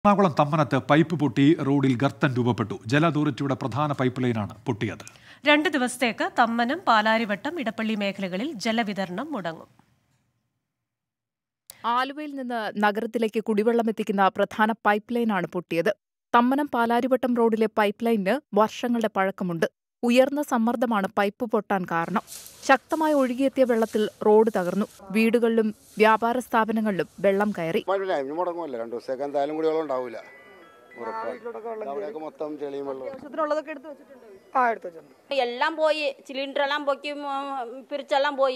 Ernakulam തമ്മനത്ത് pipe പൊട്ടി റോഡിൽ ഗർത്തം രൂപപ്പെട്ടു. ജല അതോറിറ്റിയുടെ പ്രധാന പൈപ്പ് ലൈനാണ് പൊട്ടിയത്. 2 ദിവസത്തേക്ക് തമ്മനം, പാലാരിവട്ടം, ഇടപ്പള്ളി മേഖലകളിൽ ജലവിതരണം മുടങ്ങും. ആലുവയിൽ നിന്ന് നഗരത്തിലേക്ക് കുടിവെള്ളം എത്തിക്കുന്ന പ്രധാന പൈപ്പ് ലൈനാണ് പൊട്ടിയത്. തമ്മനം പാലാരിവട്ടം റോഡിലെ പൈപ്പ് ലൈനിന് വർഷങ്ങളുടെ പഴക്കമുണ്ട്. ഉയർന്ന സമ്മർദ്ദമാണ് പൈപ്പ് പൊട്ടാൻ കാരണം. ശക്തമായി ഒഴുകിയെത്തിയ വെള്ളത്തിൽ റോഡ് തകർന്നു. വീടുകളിലും വ്യാപാര സ്ഥാപനങ്ങളിലും വെള്ളം കയറി. എല്ലാം പോയി, സിലിണ്ടർ എല്ലാം പൊക്കി പിരിച്ചെല്ലാം പോയി.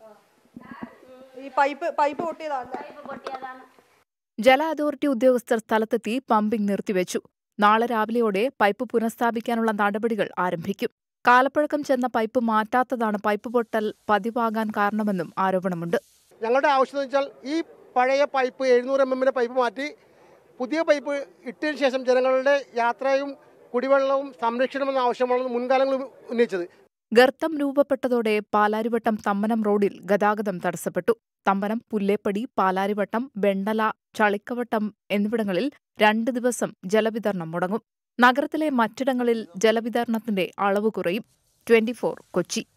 ജല അതോറിറ്റി ഉദ്യോഗസ്ഥർ സ്ഥലത്തെത്തി പമ്പിംഗ് നിർത്തിവെച്ചു. നാളെ രാവിലെയോടെ പൈപ്പ് പുനഃസ്ഥാപിക്കാനുള്ള നടപടികൾ ആരംഭിക്കും. കാലപ്പഴക്കം ചെന്ന പൈപ്പ് മാറ്റാത്തതാണ് പൈപ്പ് പൊട്ടൽ പതിവാകാൻ കാരണമെന്നും ആരോപണമുണ്ട്. ഞങ്ങളുടെ ആവശ്യം എന്ന് വെച്ചാൽ ഈ പഴയ പൈപ്പ് 700 mm പൈപ്പ് മാറ്റി പുതിയ പൈപ്പ് ഇട്ടതിന് ശേഷം ജനങ്ങളുടെ യാത്രയും കുടിവെള്ളവും സംരക്ഷണമെന്ന ആവശ്യമാണ് മുൻകാലങ്ങളിൽ ഉന്നയിച്ചത്. ഗർത്തം രൂപപ്പെട്ടതോടെ പാലാരിവട്ടം തമ്മനം റോഡിൽ ഗതാഗതം തടസ്സപ്പെട്ടു. തമ്മനം, പുല്ലേപ്പടി, പാലാരിവട്ടം, വെണ്ടല, ചളിക്കവട്ടം എന്നിവിടങ്ങളിൽ 2 ദിവസം ജലവിതരണം മുടങ്ങും. നഗരത്തിലെ മറ്റിടങ്ങളിൽ ജലവിതരണത്തിന്റെ അളവ് കുറയും. 24 കൊച്ചി.